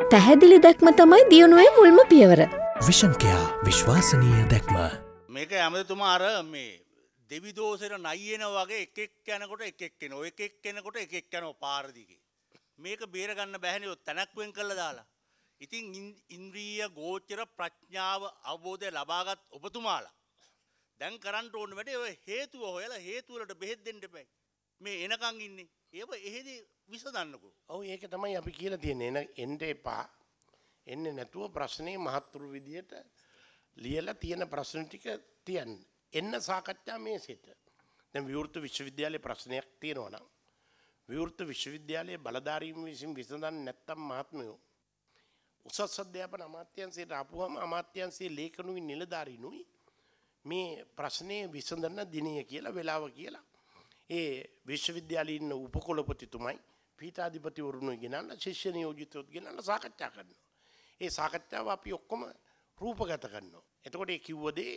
පැහැදිලි දැක්ම තමයි දියුණුවේ මුල්ම පියවර. විෂන් කෙයා විශ්වාසනීය දැක්ම. මේක ඇමතිතුමා අර මේ දෙවි දෝෂෙට නයියන වගේ එකෙක් යනකොට එකෙක් එනවා. එකෙක් එනකොට එකෙක් යනවා පාර දිගේ. මේක බේර ගන්න බැහැනේ ඔය තනක් වෙන් කළා දාලා. ඉතින් ඉන්ද්‍රිය ගෝචර ප්‍රඥාව අවබෝධය ලබාගත් ඔබතුමාලා දැන් කරන්න ඕන වැඩේ ඔය හේතුව හොයලා හේතු වලට බෙහෙත් දෙන්න එපා. මේ එනකන් ඉන්නේ. ඒව එහෙදි විසඳන්නකෝ. ඔව් ඒක තමයි අපි කියලා තියෙන්නේ. එන්න එපා. එන්නේ නැතුව ප්‍රශ්නේ මහත්තුරු විදියට ලියලා තියෙන ප්‍රශ්න ටික තියන්න. එන්න සාකච්ඡා මේසෙට. දැන් විවෘත විශ්වවිද්‍යාලයේ ප්‍රශ්නයක් තියෙනවා නම් විවෘත විශ්වවිද්‍යාලයේ බලධාරීන් විසින් විසඳන්නේ නැත්තම් මහත්මයෝ උසස් අධ්‍යාපන අමාත්‍යාංශයට ආපුවම අමාත්‍යාංශයේ ලේකනුයි නිලධාරීනුයි මේ ප්‍රශ්නේ විසඳන දිනය කියලා වෙලාව කියලා ඒ විශ්වවිද්‍යාලයේ ඉන්න උපකුලපතිතුමයි පීඨාධිපතිවරුන්ගේ ගෙනල්ලා ශිෂ්‍ය නියෝජිතවරුත් ගෙනල්ලා සාකච්ඡා කරනවා. ඒ සාකච්ඡාව අපි ඔක්කොම රූපගත කරනවා. එතකොට ඒ කිව්ව දේ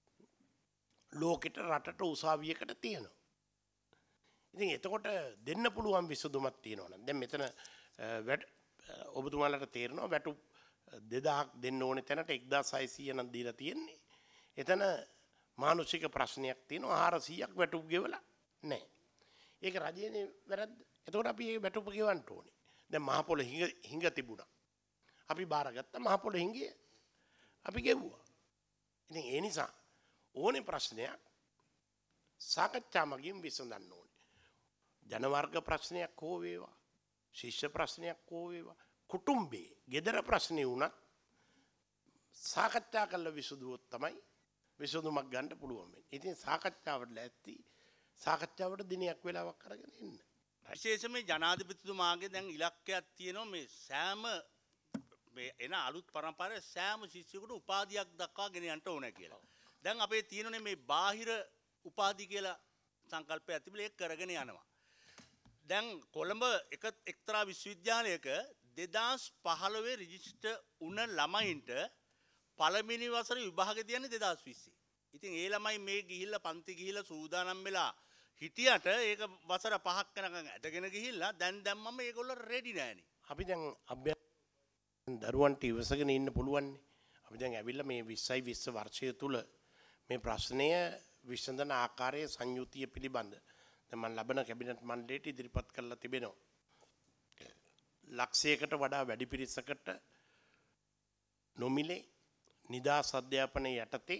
ලෝකෙට රටට උසාවියකට තියෙනවා. ඉතින් එතකොට දෙන්න පුළුවන් විසඳුමක් තියෙනවා නම් දැන් මෙතන ඔබතුමාලට තේරෙනවා වැටුප් 2000ක් දෙන්න ඕනේ තැනට 1600 නම් දීලා තියෙන්නේ. එතන මානසික ප්‍රශ්නයක් තියෙනවා 400ක් වැටුප් ගෙවලා නැහැ. ඒක රජයේ වැරද්ද. එතකොට අපි මේ වැටුප ගෙවන්න ඕනේ. දැන් මහ පොළ හිඟ තිබුණා. අපි බාරගත්තා මහ පොළ හිඟේ අපි ගෙවුවා. ඉතින් ඒ නිසා ඕනේ ප්‍රශ්නයක් සාකච්ඡා මගින් විසඳන්න ඕනේ. ජනවර්ග ප්‍රශ්නයක් හෝ වේවා, ශිෂ්‍ය ප්‍රශ්නයක් හෝ වේවා, කුටුම්බේ, ගෙදර ප්‍රශ්නේ වුණත් සාකච්ඡා කරලා විසඳුවොත් තමයි විසඳුමක් ගන්න පුළුවන් වෙන්නේ. ඉතින් සාකච්ඡාවට ලැස්ති සාකච්ඡාවට දිනයක් වෙලාවක් අරගෙන ඉන්න. විශේෂයෙන්ම ජනාධිපතිතුමාගේ දැන් ඉලක්කයක් තියෙනවා මේ සෑම මේ එන අලුත් පරම්පරාවේ සෑම ශිෂ්‍යයෙකුට උපාධියක් දක්වා ගෙන යන්න ඕන කියලා. දැන් අපේ තියෙනනේ මේ බාහිර උපාධි කියලා සංකල්පයක් තිබිලා ඒක කරගෙන යනවා. දැන් කොළඹ එක්තරා විශ්වවිද්‍යාලයක 2015 රෙජිස්ටර් වුණ ළමයින්ට පළවෙනි වසරේ විභාගෙ තියන්නේ 2020. ඉතින් ඒ ළමයි මේ ගිහිල්ලා පන්ති ගිහිල්ලා සූදානම් වෙලා හිටියට ඒක වසර 5ක් යනකම් ඇදගෙන ගිහිල්ලා දැන් දැම්මම ඒගොල්ලෝ රෙඩි නෑනේ. අපි දැන් දරුවන්ට ඉවසගෙන ඉන්න පුළුවන්නේ. අපි දැන් ඇවිල්ලා මේ 20යි 20 වර්ෂය තුල මේ ප්‍රශ්නය විසඳන ආකාරයේ සංයුතිය පිළිබඳ දැන් මම ලබන කැබිනට් මණ්ඩලයට ඉදිරිපත් කරලා තිබෙනවා. ලක්ෂයකට වඩා වැඩි පිරිසකට නොමිලේ නිදහස් අධ්‍යාපනයේ යටතේ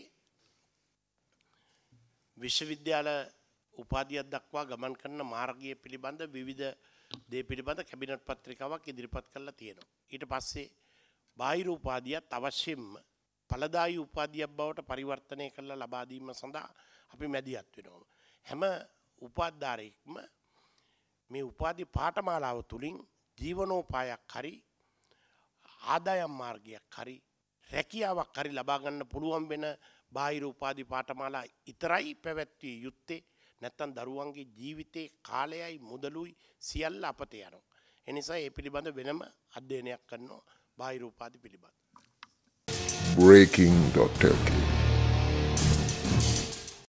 විශ්වවිද්‍යාල උපාධියක් දක්වා ගමන් කරන මාර්ගය පිළිබඳ විවිධ දේ පිළිබඳ කැබිනට් පත්‍රිකාවක් ඉදිරිපත් කරලා තියෙනවා. ඊට පස්සේ බාහිර උපාධියත් අවශ්‍යම ඵලදායී උපාධියක් බවට පරිවර්තනය කරලා ලබා දීම සඳහා අපි මැදිහත් වෙනවා. හැම උපාධිධාරයෙක්ම මේ උපාධි පාඨමාලාව තුලින් ජීවනෝපායක් හරි ආදායම් මාර්ගයක් හරි රැකියාවක් හරි ලබා ගන්න පුළුවන් වෙන බාහිර උපාධි පාඨමාලා ඉතරයි පැවැත්විය යුත්තේ. නැත්තම් දරුවන්ගේ ජීවිතේ කාලයයි මුදලුයි සියල්ල අපත යනවා. ඒ නිසා මේ පිළිබඳ වෙනම අධ්‍යයනයක් කරනවා බාහිර උපාධි පිළිබඳ. breaking.lk